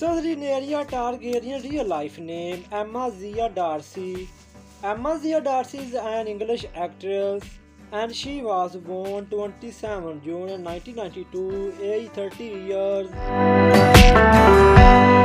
So Rhaenyra Targaryen real life name Emma Zia Darcy. Emma Zia Darcy is an English actress and she was born 27 June 1992, age 30 years.